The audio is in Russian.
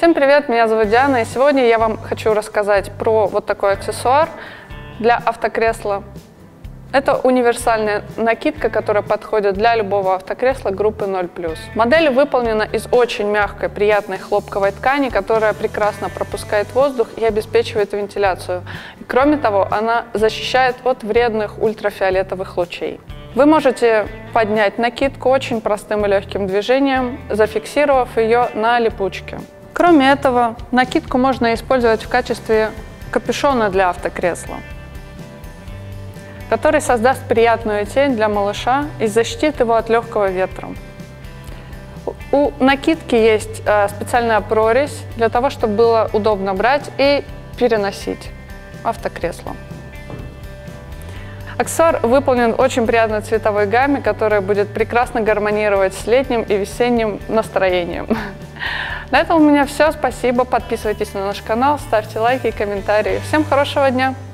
Всем привет, меня зовут Диана, и сегодня я вам хочу рассказать про вот такой аксессуар для автокресла. Это универсальная накидка, которая подходит для любого автокресла группы 0+. Модель выполнена из очень мягкой, приятной хлопковой ткани, которая прекрасно пропускает воздух и обеспечивает вентиляцию. И, кроме того, она защищает от вредных ультрафиолетовых лучей. Вы можете поднять накидку очень простым и легким движением, зафиксировав ее на липучке. Кроме этого, накидку можно использовать в качестве капюшона для автокресла, который создаст приятную тень для малыша и защитит его от легкого ветра. У накидки есть специальная прорезь для того, чтобы было удобно брать и переносить автокресло. Аксессуар выполнен в очень приятной цветовой гамме, которая будет прекрасно гармонировать с летним и весенним настроением. На этом у меня все. Спасибо. Подписывайтесь на наш канал, ставьте лайки и комментарии. Всем хорошего дня!